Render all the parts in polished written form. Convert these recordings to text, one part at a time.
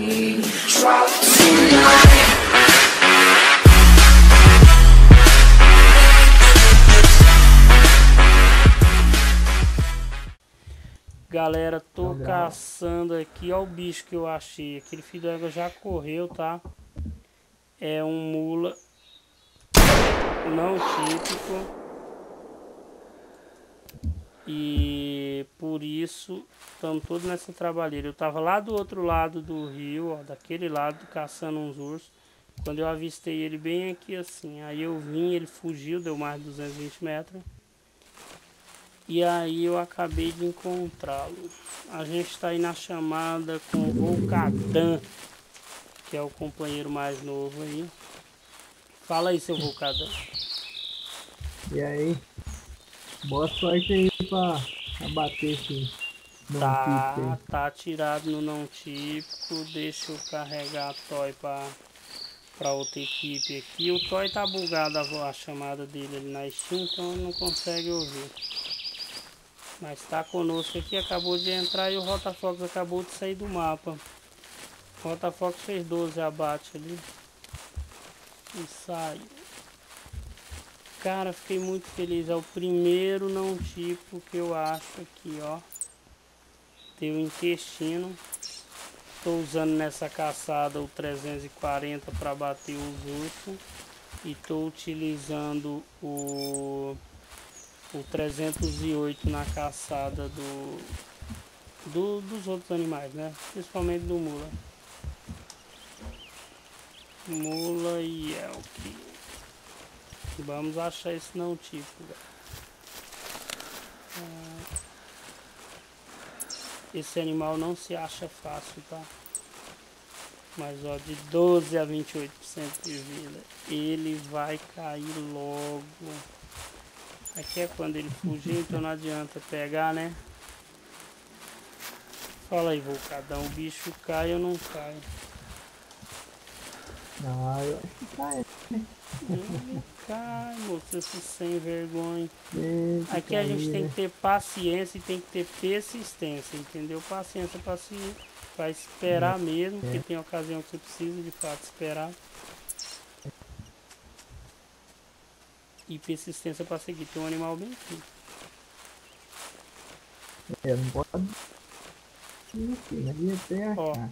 Drop tonight. Galera, tô caçando aqui, ó o bicho que eu achei. Aquele filho d'égua já correu, tá? É um mula não típico. E por isso estamos todos nessa trabalheira. Eu tava lá do outro lado do rio, ó, daquele lado, caçando uns ursos. Quando eu avistei ele bem aqui assim, aí eu vim, ele fugiu, deu mais de 220 metros. E aí eu acabei de encontrá-lo. A gente está aí na chamada com o Volcadan, que é o companheiro mais novo aí. Fala aí, seu Volcadan. E aí? Boa sorte aí pra bater esse não típico aí. Tá atirado no não típico. Deixa eu carregar a Toy para outra equipe aqui. O Toy tá bugado a chamada dele ali na Steam, então não consegue ouvir. Mas tá conosco aqui, acabou de entrar e o Rotafox acabou de sair do mapa. O Rotafox fez 12 abate ali e saiu. Cara, fiquei muito feliz. É o primeiro não tipo que eu acho aqui, ó. Tem o intestino. Estou usando nessa caçada o 340 para bater os ursos. E estou utilizando o 308 na caçada dos outros animais, né? Principalmente do mula. Mula e elk. Vamos achar esse não tipo, esse animal não se acha fácil, tá? Mas ó, de 12 a 28% de vida, ele vai cair logo. Aqui é quando ele fugir, então não adianta pegar, né? Fala aí, Volcadão, o bicho cai ou não cai? Ah, eu acho que cai. Ele cai, moço, esse sem vergonha. Eita, Aqui a gente tem né? que ter paciência e tem que ter persistência, entendeu? Paciência para esperar mesmo, porque tem ocasião que você precisa de fato esperar. E persistência para seguir. Tem um animal bem aqui. Não pode ir aqui, mas ia até achar.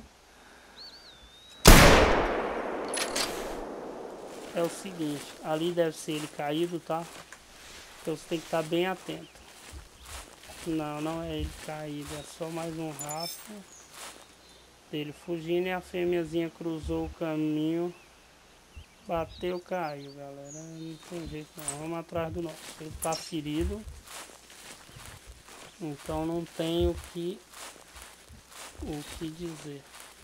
É o seguinte, ali deve ser ele caído, tá? Então você tem que estar bem atento. Não, não é ele caído, é só mais um rastro dele fugindo e a fêmeazinha cruzou o caminho, bateu, caiu, galera. Não tem jeito não, vamos atrás do nosso. Ele tá ferido, então não tem o que dizer.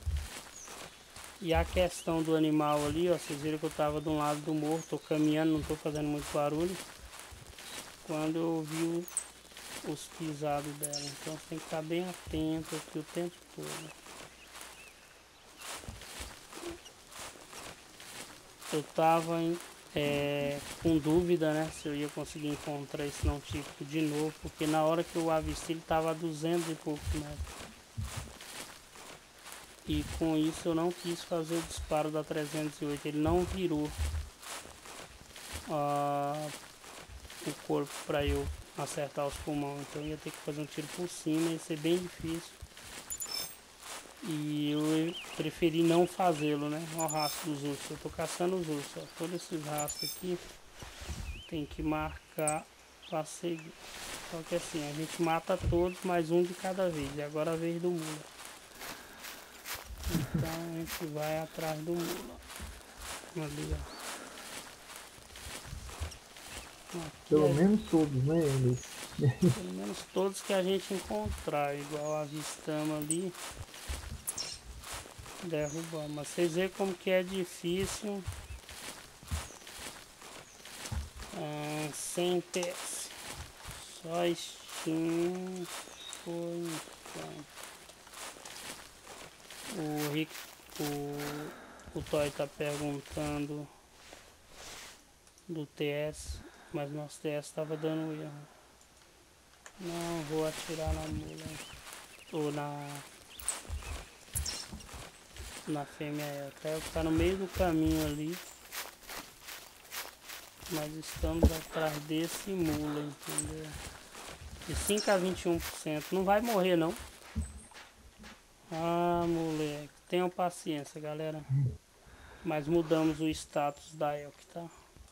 E a questão do animal ali, ó, vocês viram que eu tava de um lado do morro, tô caminhando, não tô fazendo muito barulho. Quando eu ouvi os pisados dela, então você tem que estar bem atento aqui o tempo todo. Eu tava com dúvida, né, se eu ia conseguir encontrar esse não típico de novo, porque na hora que eu avistei ele tava a 200 e poucos metros. E com isso eu não quis fazer o disparo da 308, ele não virou o corpo para eu acertar os pulmões, então eu ia ter que fazer um tiro por cima, ia ser bem difícil. E eu preferi não fazê-lo, né? Olha o rastro dos ursos, eu tô caçando os ursos, ó. Todos esses rastros aqui tem que marcar para seguir. Só que assim, a gente mata todos, mais um de cada vez, e agora a vez do mula. Então a gente vai atrás do mula. Ali, ó. Pelo menos todos, né, Elis? Pelo menos todos que a gente encontrar, igual avistamos ali, derrubamos. Mas vocês veem como que é difícil sem PS. Só Steam por enquanto. O Toy tá perguntando do TS, mas nosso TS estava dando erro. Não vou atirar na mula ou Na fêmea Elk. Tá no meio do caminho ali. Nós estamos atrás desse mula, entendeu? De 5 a 21%. Não vai morrer, não. Ah, moleque. Tenham paciência, galera. Mas mudamos o status da Elk, tá?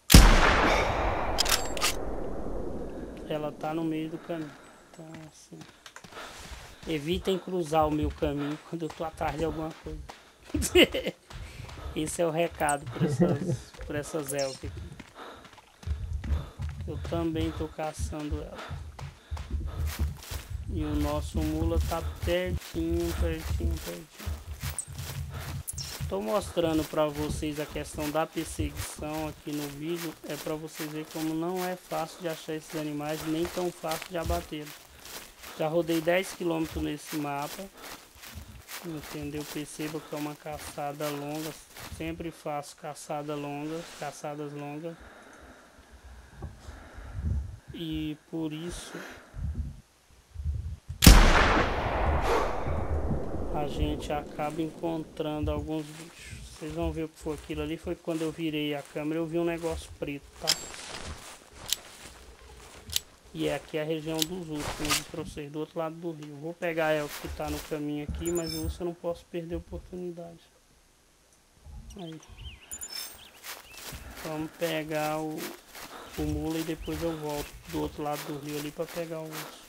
Ela tá no meio do caminho. Então, assim... Evitem cruzar o meu caminho quando eu tô atrás de alguma coisa. Esse é o recado pra essas Elk aqui. Eu também tô caçando ela. E o nosso mula tá pertinho. Tô mostrando pra vocês a questão da perseguição aqui no vídeo. É pra vocês verem como não é fácil de achar esses animais, nem tão fácil de abater. Já rodei 10 km nesse mapa. Entendeu? Perceba que é uma caçada longa. Sempre faço caçadas longas. E por isso a gente acaba encontrando alguns bichos. Vocês vão ver o que foi aquilo ali. Foi quando eu virei a câmera, eu vi um negócio preto, tá? E é aqui a região dos ursos, como eu disse pra vocês, do outro lado do rio. Vou pegar a Elk que tá no caminho aqui, mas o urso eu não posso perder a oportunidade. Aí. Vamos pegar o mula e depois eu volto do outro lado do rio ali pra pegar o urso.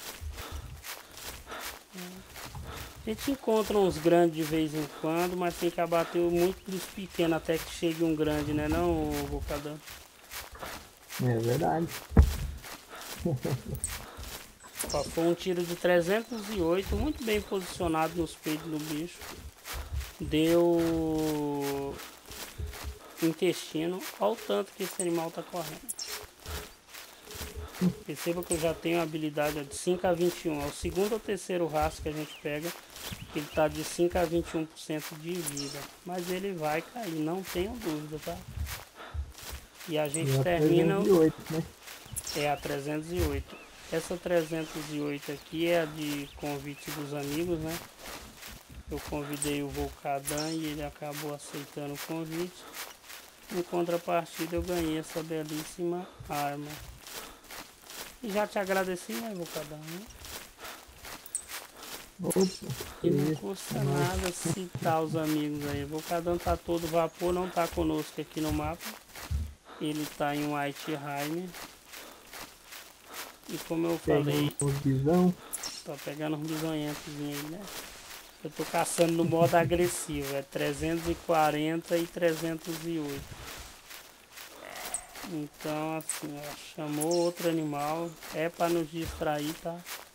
A gente encontra uns grandes de vez em quando, mas tem que abater muito dos pequenos até que chegue um grande, né não, Bocadão? É verdade. Ó, foi um tiro de 308, muito bem posicionado nos peitos do bicho. Deu intestino. Olha o tanto que esse animal tá correndo. Perceba que eu já tenho a habilidade de 5 a 21. É o segundo ou terceiro rastro que a gente pega. Ele tá de 5 a 21% de vida. Mas ele vai cair, não tenho dúvida, tá? E a gente termina... 308, né? É a 308. Essa 308 aqui é a de convite dos amigos, né? Eu convidei o Volcadan e ele acabou aceitando o convite. Em contrapartida eu ganhei essa belíssima arma. E já te agradeci, né, Volcadan? Né? Opa, E não custa nada citar os amigos aí. O Volcadan tá todo vapor, não tá conosco aqui no mapa. Ele tá em Whiteheim. E como eu falei... Tô pegando uns bisonhentos aí, né? Eu tô caçando no modo agressivo. É 340 e 308. Então, assim, ó, chamou outro animal. É pra nos distrair, tá?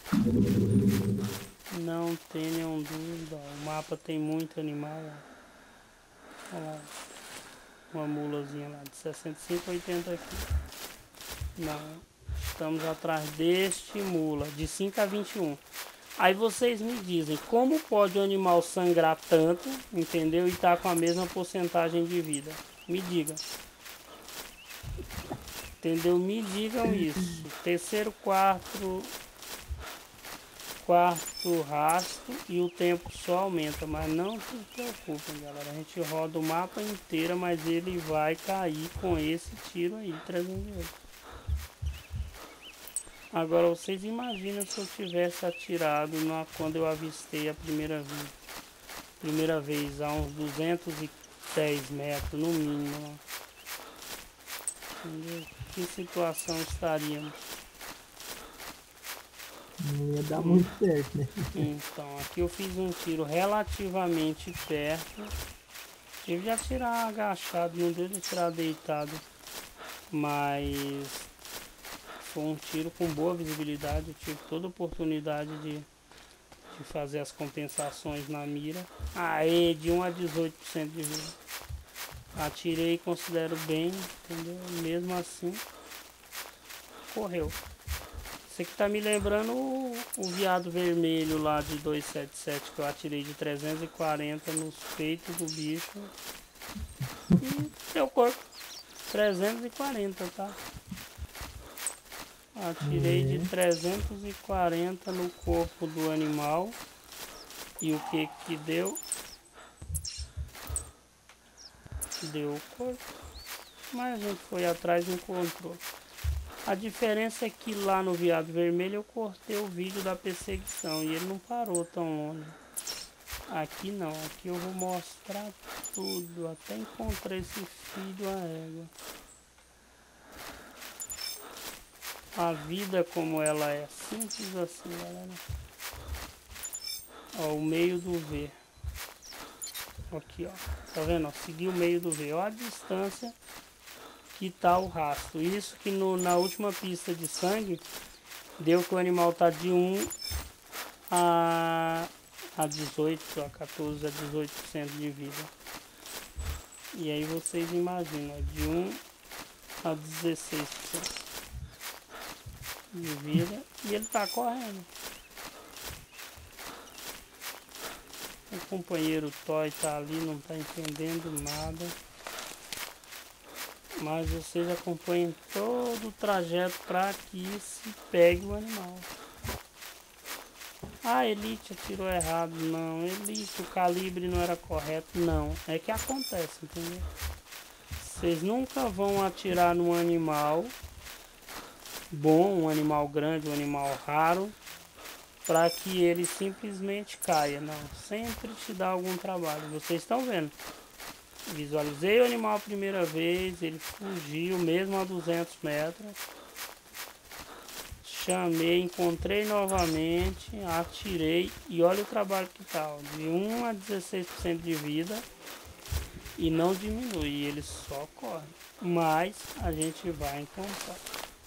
Não tenham dúvida. O mapa tem muito animal, ó. Olha lá. Uma mulazinha lá de 65 a 80 aqui. Não. Estamos atrás deste mula, de 5 a 21. Aí vocês me dizem, como pode o animal sangrar tanto, entendeu? E tá com a mesma porcentagem de vida? Me digam. Entendeu? Me digam isso. Terceiro, quarto rastro e o tempo só aumenta. Mas não se preocupem, galera. A gente roda o mapa inteiro, mas ele vai cair com esse tiro aí, 308. Agora vocês imaginam se eu tivesse atirado quando eu avistei a primeira vez a uns 210 metros no mínimo. Entendeu? Que situação estaríamos? Não ia dar muito certo, né? Então, aqui eu fiz um tiro relativamente perto. Tive de atirar agachado, não deu de atirar deitado. Mas foi um tiro com boa visibilidade. Eu tive toda a oportunidade de fazer as compensações na mira. Aê, de 1 a 18% de vida. Atirei e considero bem, entendeu? Mesmo assim, correu. Isso aqui tá me lembrando o veado vermelho lá de 277 que eu atirei de 340 nos peitos do bicho. E deu corpo. 340, tá? Atirei de 340 no corpo do animal. E o que que deu? deu corpo. Mas a gente foi atrás e encontrou. A diferença é que lá no Veado Vermelho eu cortei o vídeo da perseguição e ele não parou tão longe. Aqui não, aqui eu vou mostrar tudo, até encontrar esse filho a égua. A vida como ela é, simples assim, galera. Ó, o meio do V. Aqui, ó. Tá vendo? Ó, segui o meio do V. Ó a distância que tá o rastro. Isso que na última pista de sangue deu que o animal tá de 1 a 18, a 14 a 18% de vida. E aí vocês imaginam, ó, de 1 a 16% de vida e ele tá correndo. O companheiro Toy tá ali, não tá entendendo nada. Mas vocês acompanhem todo o trajeto para que se pegue o animal. Ah, Elite atirou errado. Não, Elite, o calibre não era correto. Não, é que acontece, entendeu? Vocês nunca vão atirar num animal bom, um animal grande, um animal raro, para que ele simplesmente caia. Não, sempre te dá algum trabalho. Vocês estão vendo. Visualizei o animal a primeira vez, ele fugiu mesmo a 200 metros. Chamei, encontrei novamente, atirei e olha o trabalho que tá, ó, de 1 a 16% de vida e não diminui, ele só corre. Mas a gente vai encontrar.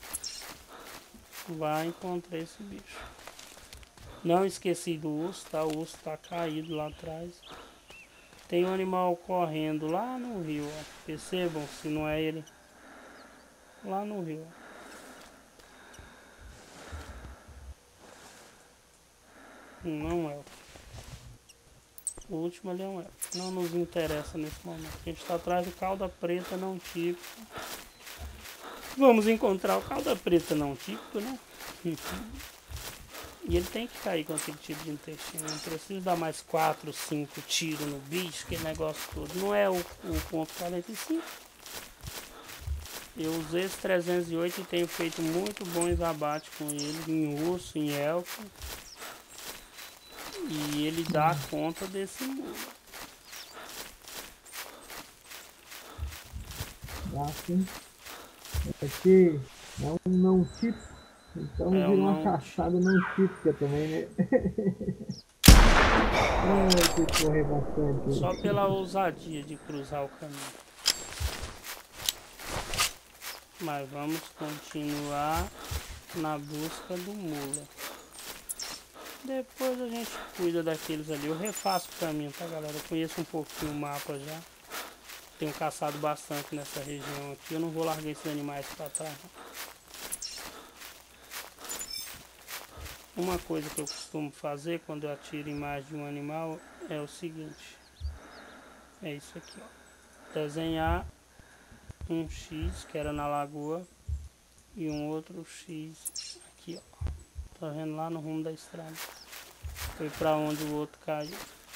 Vai encontrar esse bicho. Não esqueci do urso, tá? O urso tá caído lá atrás. Tem um animal correndo lá no rio, ó. Percebam se não é ele. Lá no rio. Não é. O último ali é um elfo. Não nos interessa nesse momento. A gente está atrás do cauda preta não típico. Vamos encontrar o cauda preta não típico, né? E ele tem que cair com aquele tipo de intestino. Não precisa dar mais 4, 5 tiros no bicho, aquele negócio todo. Não é o ponto 45. Eu usei esse 308 e tenho feito muito bons abates com ele. Em urso, em elfo. E ele dá conta desse muro. Dá sim. Aqui é um não típico. Então É, vira uma não... caçada não típica também, né? Ai, tem que correr bastante. Só pela ousadia de cruzar o caminho. Mas vamos continuar na busca do mula. Depois a gente cuida daqueles ali. Eu refaço o caminho, tá, galera? Eu conheço um pouquinho o mapa já. Tenho caçado bastante nessa região aqui. Eu não vou largar esses animais para trás, não. Uma coisa que eu costumo fazer quando eu atiro em mais de um animal é o seguinte. É isso aqui, ó. Desenhar um X, que era na lagoa, e um outro X aqui, ó. Tá vendo lá no rumo da estrada? Foi para onde o outro caiu.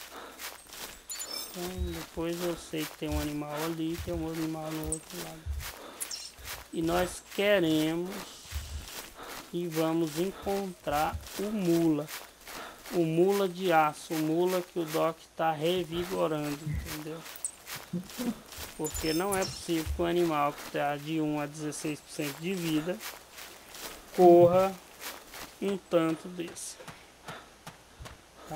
Então, depois eu sei que tem um animal ali, tem um animal no outro lado. E nós queremos e vamos encontrar o mula. O mula de aço, o mula que o Doc está revigorando, entendeu? Porque não é possível que um animal que está de 1 a 16% de vida corra um tanto desse. Tá?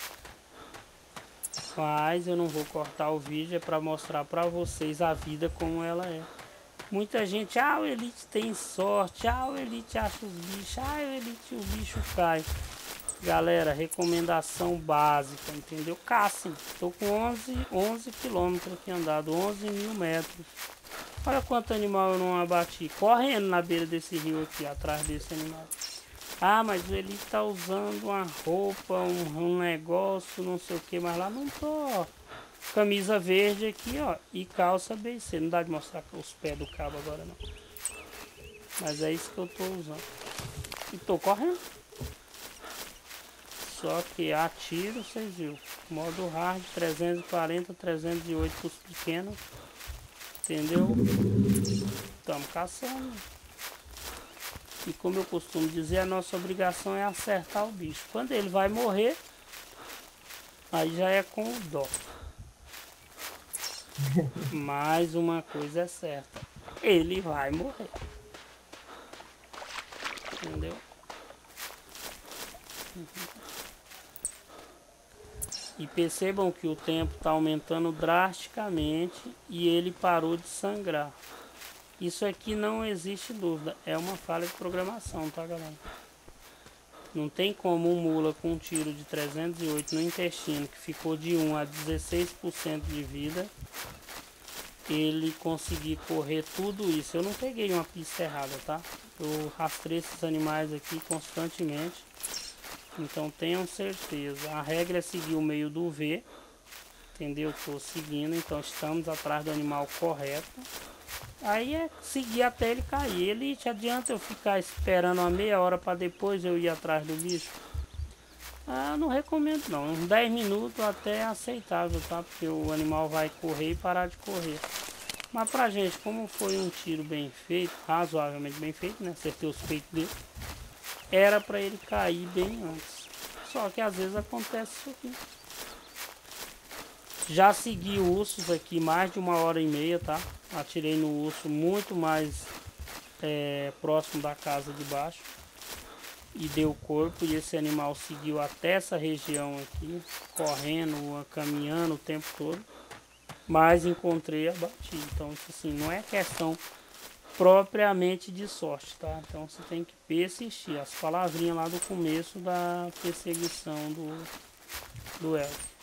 Mas eu não vou cortar o vídeo, é para mostrar para vocês a vida como ela é. Muita gente, o Elite tem sorte, o Elite acha os bichos, o Elite o bicho cai. Galera, recomendação básica, entendeu? Caçem. Estou com 11 quilômetros aqui andado, 11 mil metros. Olha quanto animal eu não abati. Correndo na beira desse rio aqui, atrás desse animal. Mas o Elite tá usando uma roupa, um negócio, não sei o que, mas lá não tô. Camisa verde aqui, ó, e calça BC. Não dá de mostrar os pés do cabo agora, não. Mas é isso que eu tô usando. E tô correndo. Só que a tiro, vocês viram. Modo hard, 340, 308 para os pequenos. Entendeu? Estamos caçando. E como eu costumo dizer, a nossa obrigação é acertar o bicho. Quando ele vai morrer, aí já é com o dó. Mas uma coisa é certa, ele vai morrer. Entendeu? E percebam que o tempo está aumentando drasticamente e ele parou de sangrar. Isso aqui não existe dúvida, é uma falha de programação, tá, galera? Não tem como um mula com um tiro de 308 no intestino, que ficou de 1 a 16% de vida, ele conseguir correr tudo isso. Eu não peguei uma pista errada, tá? Eu rastrei esses animais aqui constantemente. Então tenham certeza. A regra é seguir o meio do V. Entendeu? Estou seguindo, então estamos atrás do animal correto. Aí é seguir até ele cair. Elite, adianta eu ficar esperando uma meia hora para depois eu ir atrás do bicho? Ah, não recomendo não. Uns 10 minutos até é aceitável, tá? Porque o animal vai correr e parar de correr. Mas pra gente, como foi um tiro bem feito, razoavelmente bem feito, né? Acertei os peitos dele. Era pra ele cair bem antes. Só que às vezes acontece isso aqui. Já segui ursos aqui mais de 1h30, tá? Atirei no urso muito mais próximo da casa de baixo. E deu corpo, e esse animal seguiu até essa região aqui, correndo, caminhando o tempo todo. Mas encontrei e abati. Então isso assim, não é questão propriamente de sorte, tá? Então você tem que persistir. As palavrinhas lá do começo da perseguição do elfo.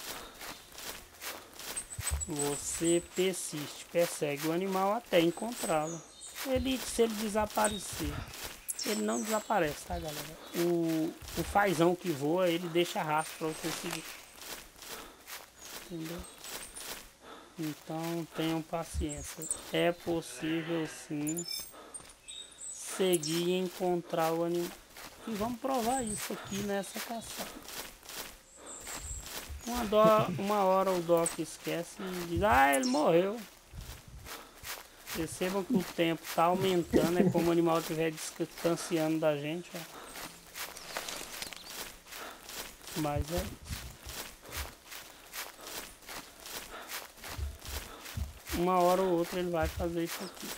Você persiste, persegue o animal até encontrá-lo. Se ele desaparecer, ele não desaparece, tá, galera? O fazão que voa, ele deixa rastro para você seguir. Entendeu? Então tenham paciência. É possível sim seguir e encontrar o animal. E vamos provar isso aqui nessa caçada. Uma hora o Doc esquece e diz, ah, ele morreu. Percebam que o tempo está aumentando, é como o animal estiver distanciando da gente, ó. Mas é isso. Uma hora ou outra ele vai fazer isso aqui.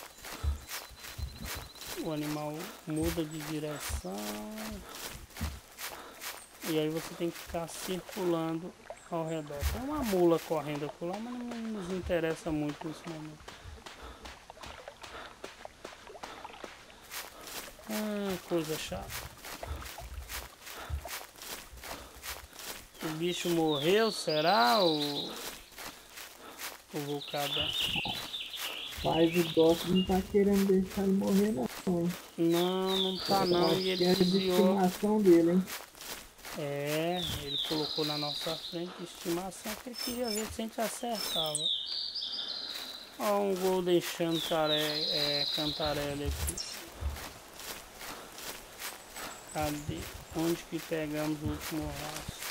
O animal muda de direção. E aí você tem que ficar circulando ao redor. Tem uma mula correndo por lá, mas não nos interessa muito nesse momento. Coisa chata. O bicho morreu, será? O vulcadão. Mas o Doc não tá querendo deixar ele morrer não, hein? Não tá não. E ele desviou. De estimação dele, hein? Ele colocou na nossa frente de estimação que ele queria ver se a gente acertava. Ó, um Golden Cantarelli aqui. Cadê? Onde que pegamos o último rastro?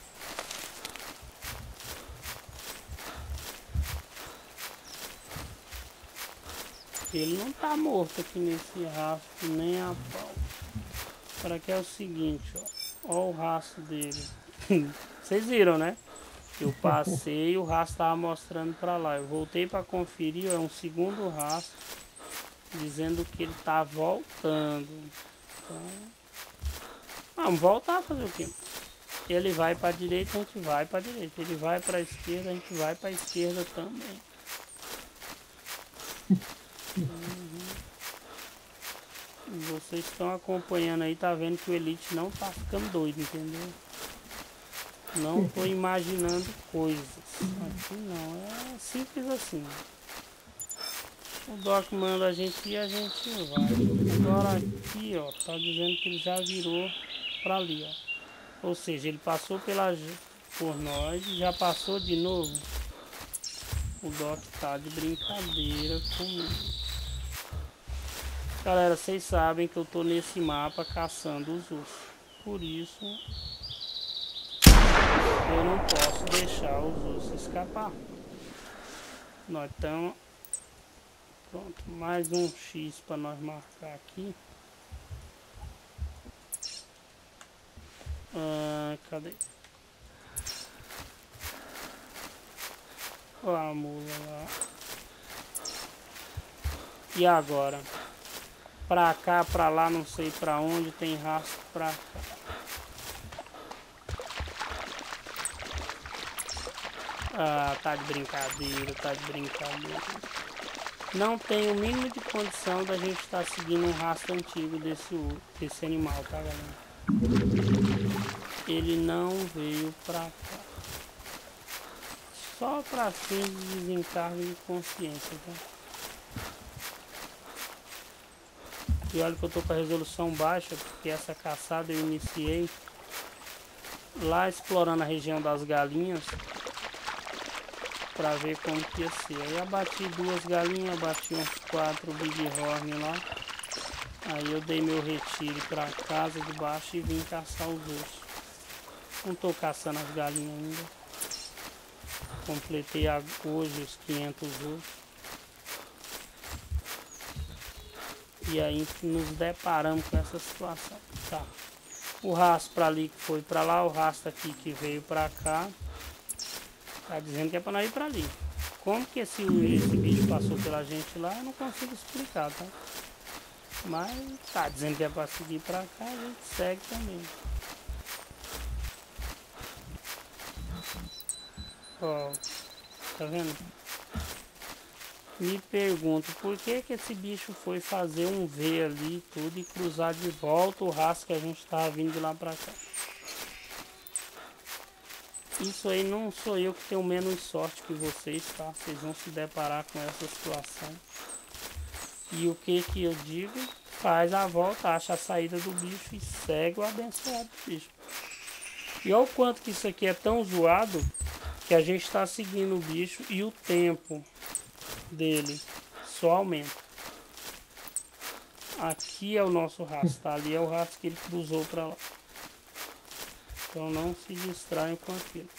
Ele não tá morto aqui nesse rastro, nem a pau. Para que é o seguinte, ó. Ó o rastro dele. Vocês viram, né? Eu passei e o rastro estava mostrando para lá. Eu voltei para conferir, ó, é um segundo rastro dizendo que ele tá voltando. Então, vamos voltar a fazer o quê? Ele vai para a direita, a gente vai para a direita. Ele vai para a esquerda, a gente vai para a esquerda também. Vocês estão acompanhando aí, tá vendo que o Elite não tá ficando doido, entendeu? Não tô imaginando coisas. Aqui não, é simples assim. O Doc manda a gente ir, a gente vai. Agora aqui, ó, tá dizendo que ele já virou pra ali, ó. Ou seja, ele passou por nós e já passou de novo. O Doc tá de brincadeira comigo. Galera, vocês sabem que eu tô nesse mapa caçando os ursos. Por isso, eu não posso deixar os ursos escapar. Nós estamos Pronto, mais um X para nós marcar aqui. Cadê? Ó a mula lá. E agora? Pra cá, pra lá, não sei pra onde, tem rastro pra cá. Ah, tá de brincadeira, tá de brincadeira. Não tem o mínimo de condição da gente estar seguindo um rastro antigo desse animal, tá, galera? Ele não veio pra cá. Só pra fins de desencargo de consciência, tá? E olha que eu tô com a resolução baixa, porque essa caçada eu iniciei lá explorando a região das galinhas pra ver como que ia ser. Aí abati 2 galinhas, abati uns 4 bighorn lá. Aí eu dei meu retiro pra casa de baixo e vim caçar os ursos. Não tô caçando as galinhas ainda. Completei hoje os 500 ursos. E aí nos deparamos com essa situação. Tá. O rastro pra ali que foi pra lá, o rastro aqui que veio pra cá. Tá dizendo que é pra nós ir pra ali. Como que esse bicho passou pela gente lá, eu não consigo explicar, tá? Mas tá dizendo que é pra seguir pra cá, a gente segue também. Ó, tá vendo? Me pergunto por que esse bicho foi fazer um V ali tudo e cruzar de volta o rastro que a gente tava vindo de lá pra cá. Isso aí não sou eu que tenho menos sorte que vocês, tá? Vocês vão se deparar com essa situação. E o que eu digo? Faz a volta, acha a saída do bicho e segue o abençoado bicho. E olha o quanto que isso aqui é tão zoado que a gente está seguindo o bicho e o tempo dele só aumenta. Aqui é o nosso rastro, tá? Ali é o rastro que ele cruzou para lá. Então não se distraiam com aquilo.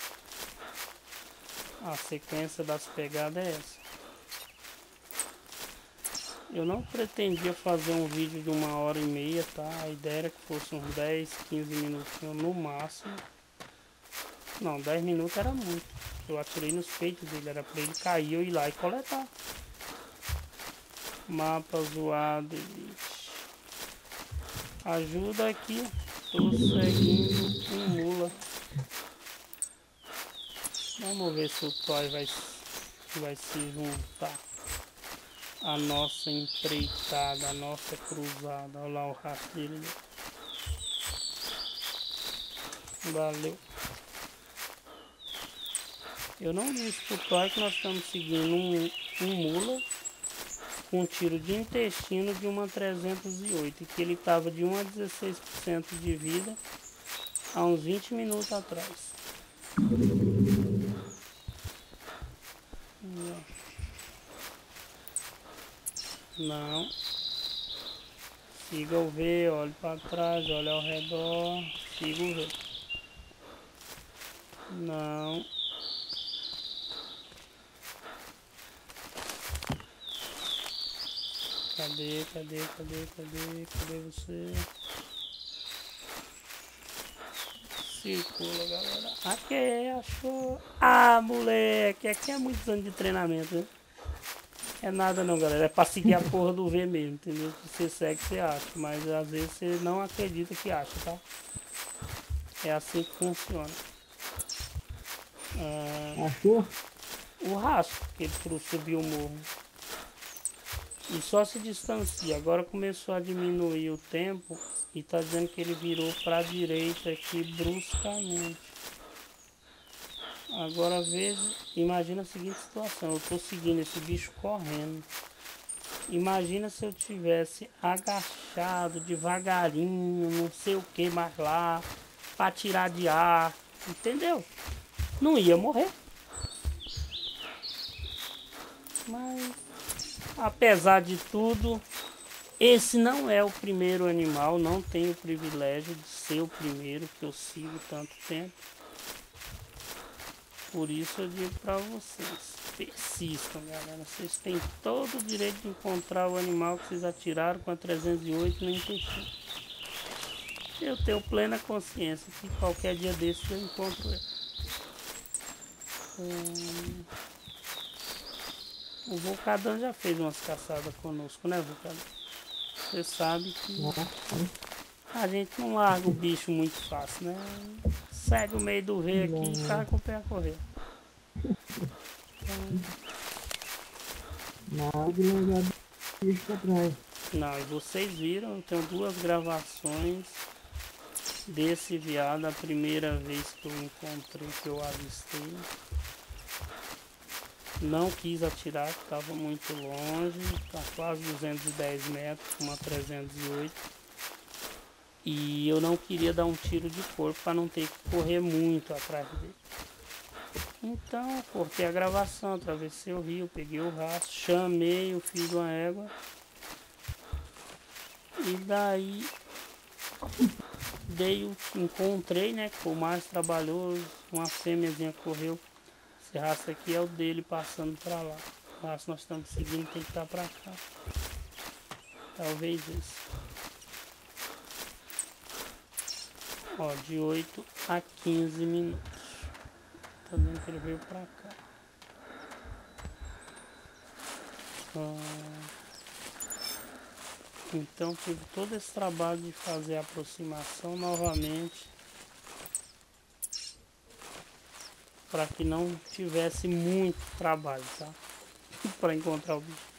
A sequência das pegadas é essa. Eu não pretendia fazer um vídeo de 1h30, tá? A ideia era que fosse uns 10, 15 minutinhos no máximo. Não, 10 minutos era muito. Eu atirei nos peitos dele, era pra ele cair, eu ir lá e coletar. Mapa zoado, elite. Ajuda aqui. Tô seguindo um mula. Vamos ver se o Toy vai se juntar a nossa empreitada, a nossa cruzada. Olha lá o rastro dele. Valeu. Eu não disse pro Toy que nós estamos seguindo um mula com tiro de intestino de uma 308 e que ele estava de 1 a 16% de vida há uns 20 minutos atrás. Não. Siga o V, olhe para trás, olhe ao redor, siga o V. Não. Cadê você? Circula, galera. Aqui, achou. Ah, moleque, aqui é muitos anos de treinamento, né? É nada não, galera. É pra seguir a porra do V mesmo, entendeu? Se você segue, você acha. Mas às vezes você não acredita que acha, tá? É assim que funciona. Achou? O rastro que ele subiu o morro. E só se distancia. Agora começou a diminuir o tempo e tá dizendo que ele virou para a direita aqui bruscamente. Agora veja, imagina a seguinte situação. Eu tô seguindo esse bicho correndo. Imagina se eu tivesse agachado devagarinho, não sei o que mais lá, para tirar de ar, entendeu? Não ia morrer. Mas apesar de tudo, esse não é o primeiro animal, não tenho o privilégio de ser o primeiro que eu sigo tanto tempo. Por isso eu digo para vocês, persistam, galera. Vocês têm todo o direito de encontrar o animal que vocês atiraram com a 308 no intestino. Eu tenho plena consciência que qualquer dia desses eu encontro ele. O Vulcadão já fez umas caçadas conosco, né, Vulcadão? Você sabe que a gente não larga o bicho muito fácil, né? Segue o meio do rei aqui e tá com o pé a correr. Nada de largar o bicho pra trás. Não, e vocês viram, eu tenho 2 gravações desse veado, a primeira vez que eu encontrei, que eu avistei. Não quis atirar, que estava muito longe, tá quase 210 metros, uma 308. E eu não queria dar um tiro de corpo para não ter que correr muito atrás dele. Então, cortei a gravação, atravessei o rio, peguei o rastro, chamei o filho de uma égua. E daí encontrei, né, que foi o mais trabalhoso, uma fêmeazinha correu. Esse rastro aqui é o dele passando para lá. O rastro nós estamos seguindo tem que estar para cá. Talvez esse. Ó, de 8 a 15 minutos. Tá vendo que ele veio para cá. Então tive todo esse trabalho de fazer a aproximação novamente, para que não tivesse muito trabalho, tá? Para encontrar o bicho.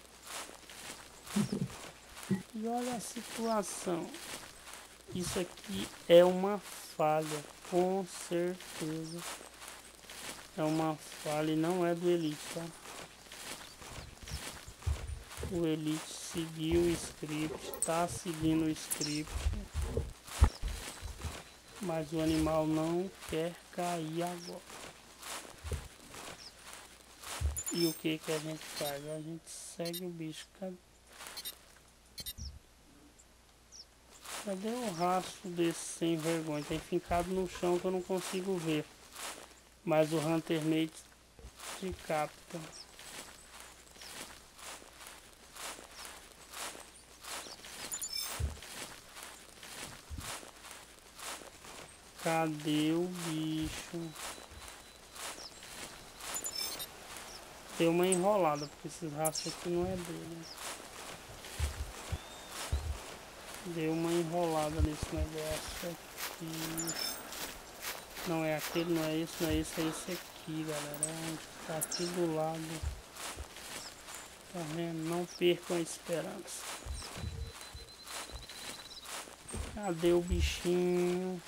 E olha a situação. Isso aqui é uma falha, com certeza. É uma falha e não é do Elite, tá? O Elite seguiu o script, tá seguindo o script, mas o animal não quer cair agora. E o que que a gente faz? A gente segue o bicho. Cadê o rastro desse sem vergonha? Tem fincado no chão que eu não consigo ver. Mas o Hunter Mate te capta. Cadê o bicho? Deu uma enrolada, porque esses rastros aqui não é dele. Deu uma enrolada nesse negócio aqui. Não é aquele, não é esse, não é esse, é esse aqui, galera. Tá aqui do lado. Tá vendo? Não percam a esperança. Cadê o bichinho?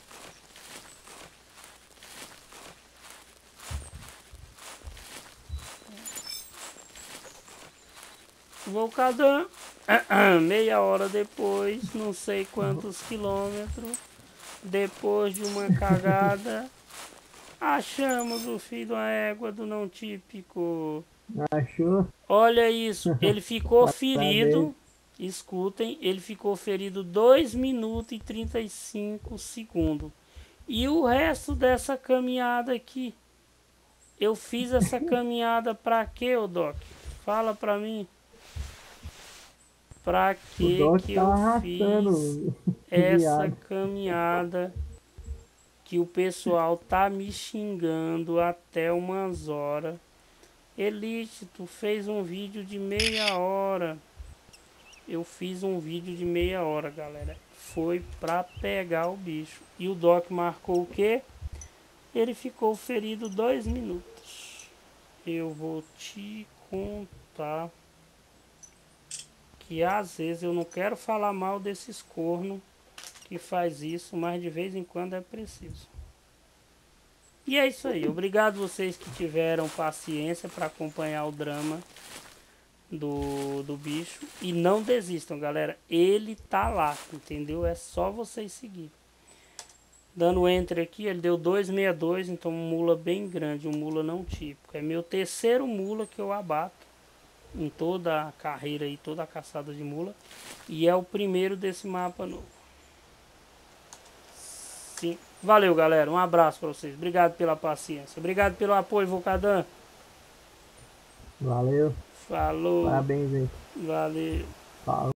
Vulcadão. Meia hora depois, não sei quantos quilômetros, depois de uma cagada, achamos o filho da égua do não típico. Achou? Olha isso, ele ficou Parabéns. ferido, escutem, ele ficou ferido 2 minutos e 35 segundos. E o resto dessa caminhada aqui, eu fiz essa caminhada pra quê, ô Doc? Fala pra mim. Pra O que Doc que tá eu arrastando fiz o essa viado. caminhada que o pessoal tá me xingando até umas horas? Elite, tu fez um vídeo de meia hora. Eu fiz um vídeo de meia hora, galera. Foi pra pegar o bicho. E o Doc marcou o quê? Ele ficou ferido 2 minutos. Eu vou te contar que às vezes eu não quero falar mal desses cornos que faz isso, mas de vez em quando é preciso. E é isso aí. Obrigado vocês que tiveram paciência para acompanhar o drama do bicho. E não desistam, galera. Ele tá lá, entendeu? É só vocês seguir. Dando enter aqui, ele deu 262, então um mula bem grande, um mula não típico. É meu terceiro mula que eu abato em toda a carreira e toda a caçada de mula. E é o primeiro desse mapa novo. assim. Valeu, galera. Um abraço pra vocês. Obrigado pela paciência. Obrigado pelo apoio, Vulcadan. Valeu. Falou. Parabéns aí. Valeu. Falou.